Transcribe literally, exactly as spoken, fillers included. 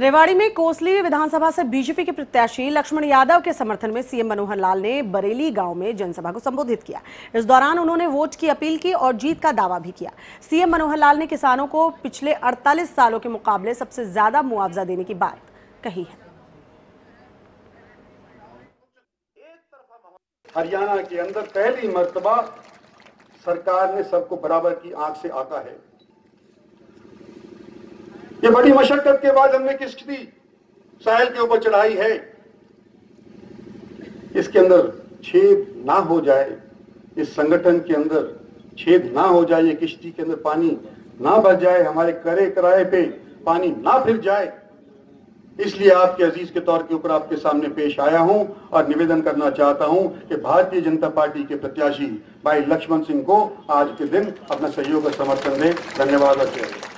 रेवाड़ी में कोसली विधानसभा से बीजेपी के प्रत्याशी लक्ष्मण यादव के समर्थन में सीएम मनोहर लाल ने बरेली गांव में जनसभा को संबोधित किया। इस दौरान उन्होंने वोट की अपील की और जीत का दावा भी किया। सीएम मनोहर लाल ने किसानों को पिछले अड़तालीस सालों के मुकाबले सबसे ज्यादा मुआवजा देने की बात कही है। हरियाणा के अंदर पहली मर्तबा सरकार ने सबको बराबर की आंख से आका है। ये बड़ी मशक्कत के बाद हमने किश्ती साहिल के ऊपर चढ़ाई है। इसके अंदर छेद ना हो जाए, इस संगठन के अंदर छेद ना हो जाए, ये किश्ती के अंदर पानी ना भर जाए, हमारे करे कराए पे पानी ना फिर जाए, इसलिए आपके अजीज के तौर के ऊपर आपके सामने पेश आया हूं और निवेदन करना चाहता हूं कि भारतीय जनता पार्टी के प्रत्याशी भाई लक्ष्मण सिंह को आज के दिन अपना सहयोग और समर्थन दें। धन्यवाद।